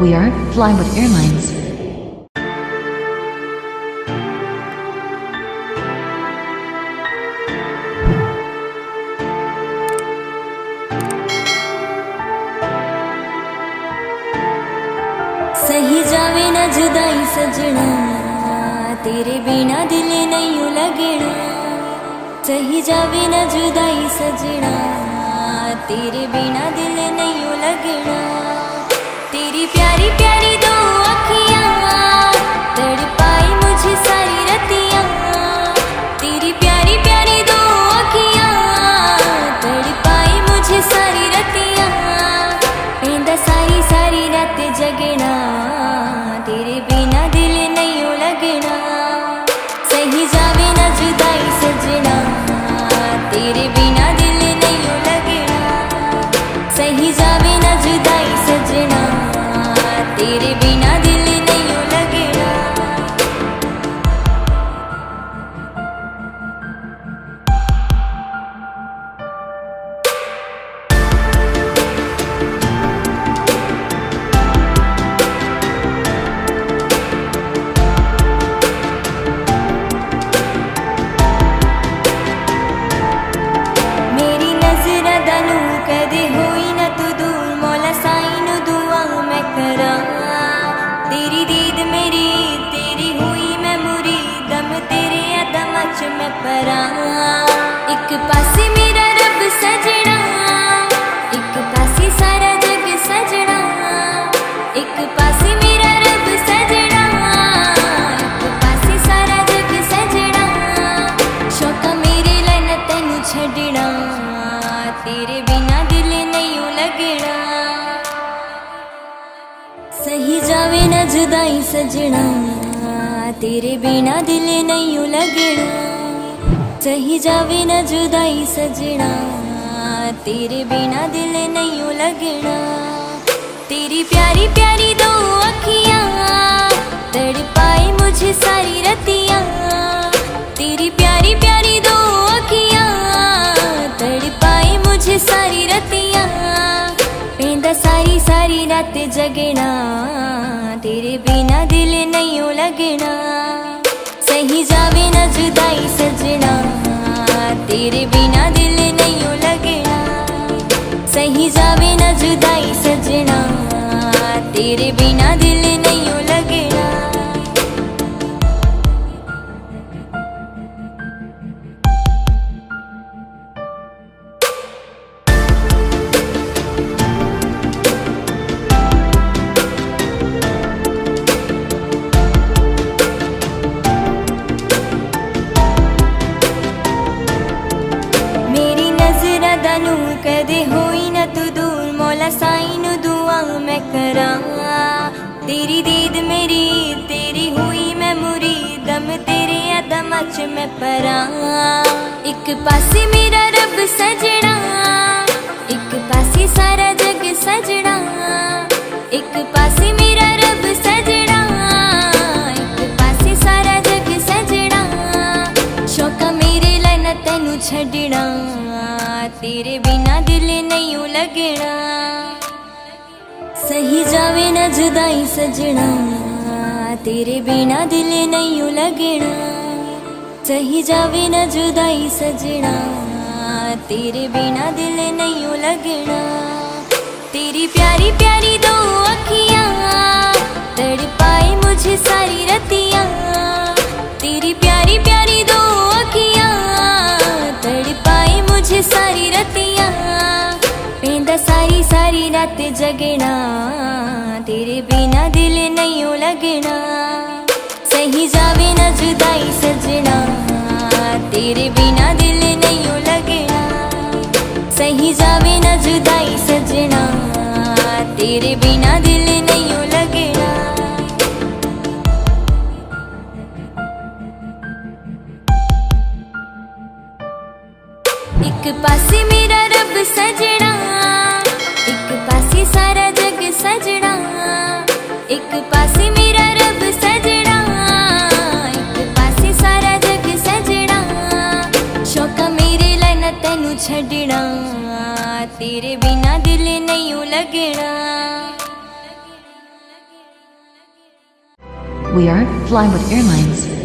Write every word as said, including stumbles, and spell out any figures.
We are flying with airlines. सही जावे ना जुदाई सजना, तेरे बिना दिल नहीं लगना। सही जावे ना जुदाई सजना, तेरे बिना दिल नहीं लगना। तेरी प्यारी प्यारी दो अखियां तड़पाई मुझे सारी रतियां। तेरी प्यारी प्यारी दो अखियां तड़पाई मुझे सारी रतियां। पेंदा सारी सारी रात जगना, तेरे बिना दिल नहीं लगना। सही जावे ना जुदाई सजना, तेरे बिना दिल नहीं लगना। सही जावे ना जुदाई सजना, तेरे बिना दिल नहीं लगना। मेरी नजर दनू कदे होई ना तू दूर, मौला साईं नू दुआ मैं करा। तेरी दीद मेरी तेरी हुई मैं मुरीद, दम तेरे अदम च मैं परा। एक पासे मेरा रब सजना, एक पासे सारा जग सजना। एक पासे मेरा रब सजना, एक पासे सारा जग सजना। शौका मेरे लाना तेनू छड़ना, तेरे बिना दिल नहीं लगना। सही जावे ना जुदाई सजना, तेरे बिना दिल नहीं लगना। सही जावे ना जुदाई सजना, तेरे बिना दिल नहीं लगना। तेरी प्यारी प्यारी दो अखियां तड़पाई मुझे सारी रतियां। तेरी प्यारी प्यारी दो अखियां तड़पाई मुझे सारी रतियां। पेंदा सारी सारी रात जगना, तेरे बिना दिल नहीं लगना। सही जावे ना जुदाई सजना, तेरे बिना दिल नहीं लगना। सही जावे ना जुदाई सजना, तेरे बिना दिल नहीं लगना। मेरी नजर दनू कदे होई ना तू दूर, मौला साईं नू दुआ मैं करा। तेरी दीद मेरी तेरी हुई मैं मुरीद, दम तेरे अदम च मैं परा। एक पासे मेरा रब सजना, एक पासे सारा जग सजना। एक पासे मेरा रब सजना, एक पासे सारा जग सजना। शौका मेरे लाना तेनू छड़ना, तेरे बिना दिल नहीं लगना। सही जावे ना जुदाई सजना, तेरे बिना दिल नहीं लगना। सही जावे ना जुदाई सजना, तेरे बिना दिल नहीं लगना। तेरी प्यारी प्यारी दो अखियां तड़पाई मुझे सारी रतियां। तेरी प्यारी प्यारी दो अखियां तड़पाई मुझे सारी रतियां। पेंदा सारी सारी रात जगना, तेरे बिना दिल नहीं लगना। सही जावे ना जुदाई सजना, तेरे बिना दिल नहीं लगना। सही जावे ना जुदाई सजना, तेरे बिना दिल नहीं लगना। एक पासे मेरा रब सजना, एक पासे सारा जग सजना। एक पासे मेरा रब सजना, एक पासे सारा जग सजना। शौका मेरे लाना तेनू छड़ना, तेरे बिना दिल नहीं लगना। We are Flywood Airlines.